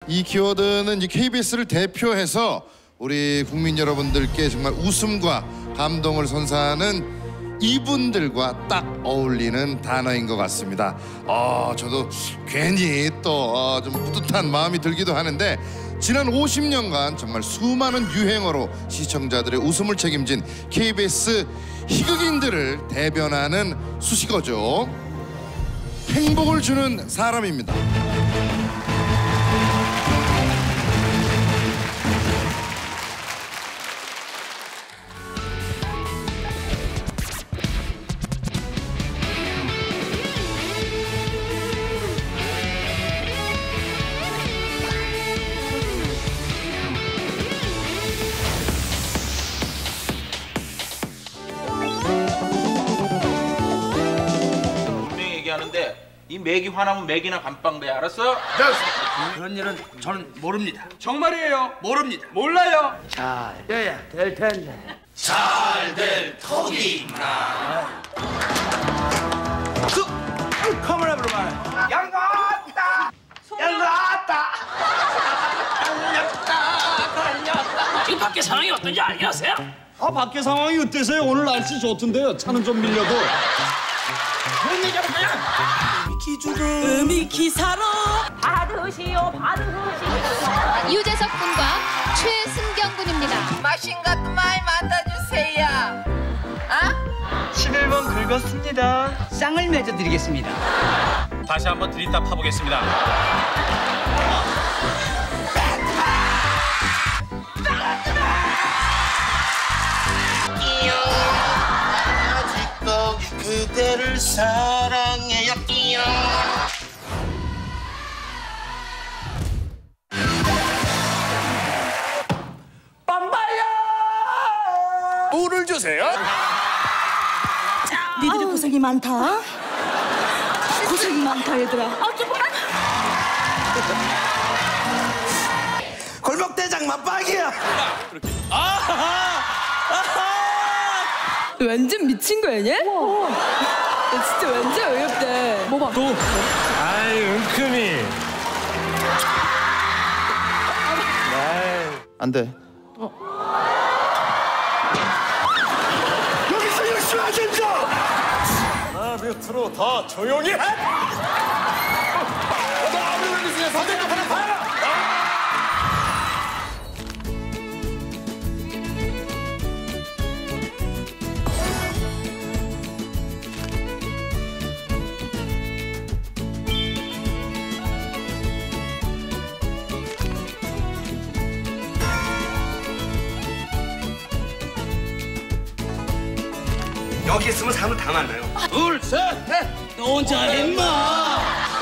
이 키워드는 이제 KBS를 대표해서 우리 국민 여러분들께 정말 웃음과 감동을 선사하는 이분들과 딱 어울리는 단어인 것 같습니다. 저도 괜히 또 좀 뿌듯한 마음이 들기도 하는데 지난 50년간 정말 수많은 유행어로 시청자들의 웃음을 책임진 KBS 희극인들을 대변하는 수식어죠. 행복을 주는 사람입니다. 하는데 이 맥이 화나면 맥이나 감빵돼, 알았어? 그런 일은 저는 모릅니다. 정말이에요? 모릅니다. 몰라요? 잘 돼야 될 텐데. 잘 될 터이구나. 카메라로 말해. 양가왔다! 양가왔다! 달렸다. 지금 밖에 상황이 어떤지 알겠어요? 밖에 상황이 어때서요? 오늘 날씨 좋던데요. 차는 좀 밀려도. 뭔 얘기하는 거야? 음이 기사로 받으시오. 유재석 군과 최승경 군입니다. 마신 것도 많이 맡아주세요. 11번 긁었습니다. 쌍을 맺어드리겠습니다. 다시 한번 들이다 파보겠습니다. 아직도 그대를 사랑해요. 끼요. 물을 주세요. 니들의 고생이 많다. 고생이 많다 얘들아. 골목 대장 맞박이야. 완전 미친 거 아니야? 진짜 완전 어이없다. 뭐 봐. 또. 아이 은큼이. 안 돼. 여기서 열심히 하신다. 하나 밑으로 다 조용히 해. 너 아무리 믿으세요. 선생님 하나 봐라. 여기 있으면 사람 다 만나요. 둘, 셋, 넷. 너 혼자 해 임마.